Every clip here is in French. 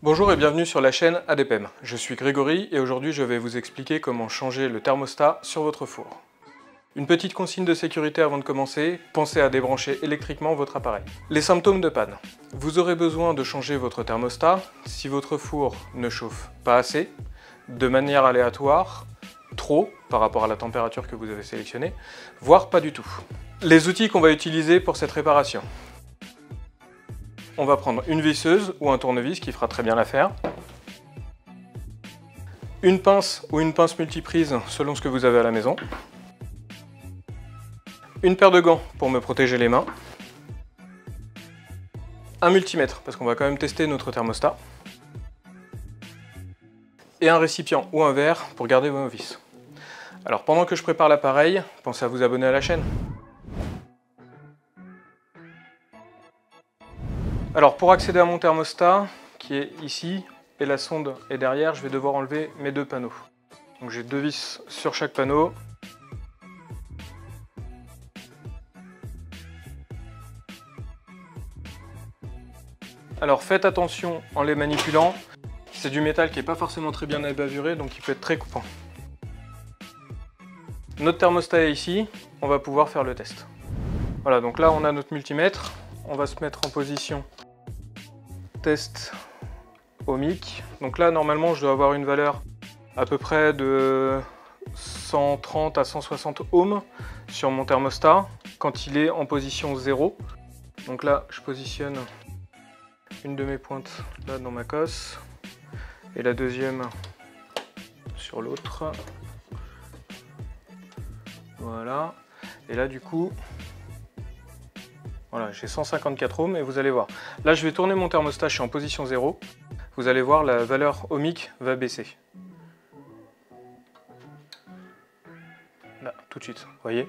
Bonjour et bienvenue sur la chaîne ADPM. Je suis Grégory et aujourd'hui je vais vous expliquer comment changer le thermostat sur votre four. Une petite consigne de sécurité avant de commencer, pensez à débrancher électriquement votre appareil. Les symptômes de panne. Vous aurez besoin de changer votre thermostat si votre four ne chauffe pas assez, de manière aléatoire, trop par rapport à la température que vous avez sélectionnée, voire pas du tout. Les outils qu'on va utiliser pour cette réparation. On va prendre une visseuse ou un tournevis qui fera très bien l'affaire. Une pince ou une pince multiprise selon ce que vous avez à la maison. Une paire de gants pour me protéger les mains. Un multimètre parce qu'on va quand même tester notre thermostat. Et un récipient ou un verre pour garder vos vis. Alors pendant que je prépare l'appareil, pensez à vous abonner à la chaîne. Alors pour accéder à mon thermostat, qui est ici, et la sonde est derrière, je vais devoir enlever mes deux panneaux. Donc j'ai deux vis sur chaque panneau. Alors faites attention en les manipulant, c'est du métal qui n'est pas forcément très bien abavuré, donc il peut être très coupant. Notre thermostat est ici, on va pouvoir faire le test. Voilà, donc là on a notre multimètre, on va se mettre en position test ohmique. Donc là normalement je dois avoir une valeur à peu près de 130 à 160 ohms sur mon thermostat quand il est en position 0. Donc là je positionne une de mes pointes là dans ma cosse et la deuxième sur l'autre. Voilà. Et là du coup, voilà, j'ai 154 ohms et vous allez voir. Là je vais tourner mon thermostat, je suis en position 0. Vous allez voir la valeur ohmique va baisser. Là, tout de suite, vous voyez.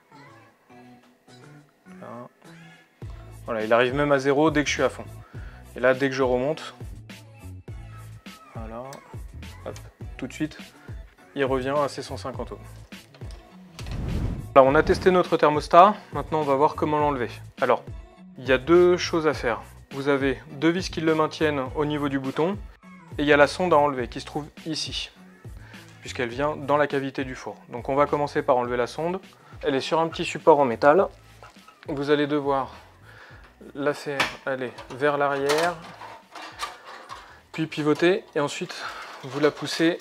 Là. Voilà, il arrive même à 0 dès que je suis à fond. Et là, dès que je remonte, voilà, hop, tout de suite, il revient à ses 150 ohms. Alors, on a testé notre thermostat, maintenant on va voir comment l'enlever. Alors, il y a deux choses à faire. Vous avez deux vis qui le maintiennent au niveau du bouton, et il y a la sonde à enlever qui se trouve ici, puisqu'elle vient dans la cavité du four. Donc on va commencer par enlever la sonde. Elle est sur un petit support en métal. Vous allez devoir la faire aller vers l'arrière, puis pivoter, et ensuite vous la poussez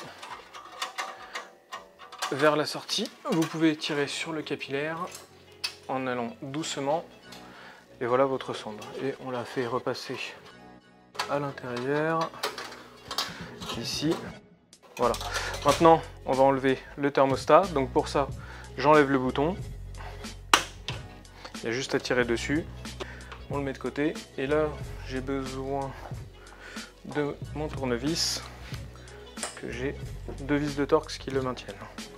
vers la sortie. Vous pouvez tirer sur le capillaire en allant doucement, et voilà votre sonde. Et on la fait repasser à l'intérieur, ici. Voilà. Maintenant, on va enlever le thermostat. Donc pour ça, j'enlève le bouton. Il y a juste à tirer dessus. On le met de côté. Et là, j'ai besoin de mon tournevis, que j'ai deux vis de Torx qui le maintiennent.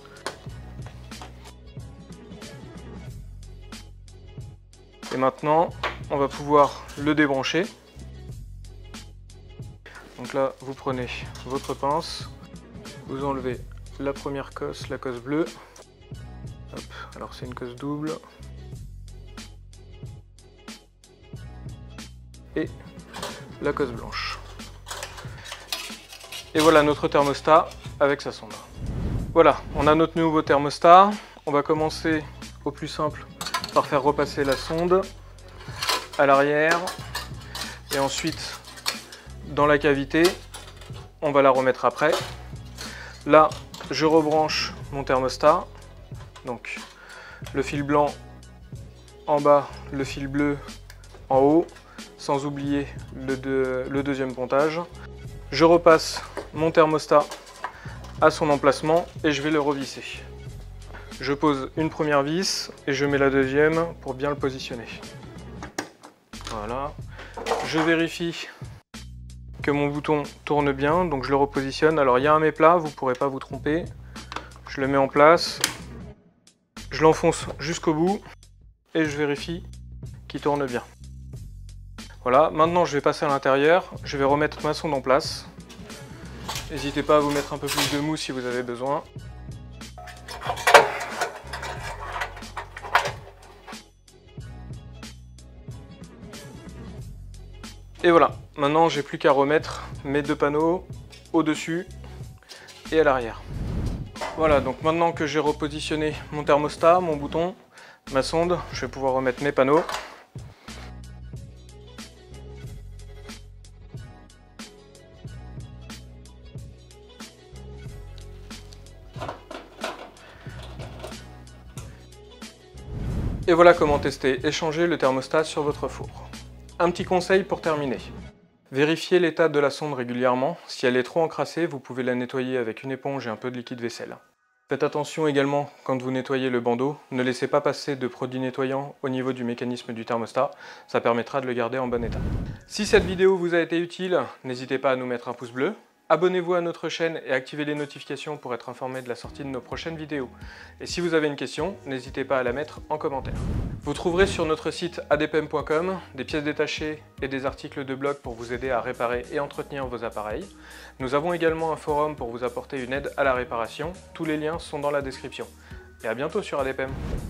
Et maintenant, on va pouvoir le débrancher. Donc là, vous prenez votre pince, vous enlevez la première cosse, la cosse bleue. Hop, alors c'est une cosse double. Et la cosse blanche. Et voilà notre thermostat avec sa sonde. Voilà, on a notre nouveau thermostat. On va commencer au plus simple par faire repasser la sonde à l'arrière et ensuite dans la cavité. On va la remettre après. Là, je rebranche mon thermostat. Donc le fil blanc en bas, le fil bleu en haut, sans oublier le deuxième pontage. Je repasse mon thermostat à son emplacement et je vais le revisser. Je pose une première vis et je mets la deuxième pour bien le positionner. Voilà. Je vérifie que mon bouton tourne bien, donc je le repositionne. Alors il y a un méplat, vous ne pourrez pas vous tromper. Je le mets en place, je l'enfonce jusqu'au bout et je vérifie qu'il tourne bien. Voilà, maintenant je vais passer à l'intérieur, je vais remettre ma sonde en place. N'hésitez pas à vous mettre un peu plus de mousse si vous avez besoin. Et voilà, maintenant j'ai plus qu'à remettre mes 2 panneaux au-dessus et à l'arrière. Voilà, donc maintenant que j'ai repositionné mon thermostat, mon bouton, ma sonde, je vais pouvoir remettre mes panneaux. Et voilà comment tester et changer le thermostat sur votre four. Un petit conseil pour terminer. Vérifiez l'état de la sonde régulièrement. Si elle est trop encrassée, vous pouvez la nettoyer avec une éponge et un peu de liquide vaisselle. Faites attention également quand vous nettoyez le bandeau, ne laissez pas passer de produits nettoyants au niveau du mécanisme du thermostat, ça permettra de le garder en bon état. Si cette vidéo vous a été utile, n'hésitez pas à nous mettre un pouce bleu. Abonnez-vous à notre chaîne et activez les notifications pour être informé de la sortie de nos prochaines vidéos. Et si vous avez une question, n'hésitez pas à la mettre en commentaire. Vous trouverez sur notre site adepm.com des pièces détachées et des articles de blog pour vous aider à réparer et entretenir vos appareils. Nous avons également un forum pour vous apporter une aide à la réparation. Tous les liens sont dans la description. Et à bientôt sur ADPM.